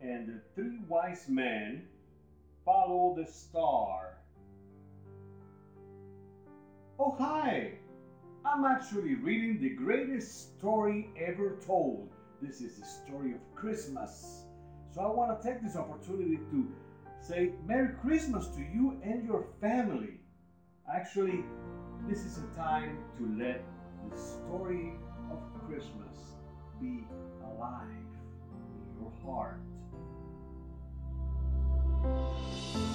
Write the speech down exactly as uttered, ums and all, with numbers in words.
and the three wise men follow the star. Oh, hi! I'm actually reading the greatest story ever told. This is the story of Christmas. So I want to take this opportunity to say Merry Christmas to you and your family. Actually, this is a time to let the story of Christmas be alive in your heart.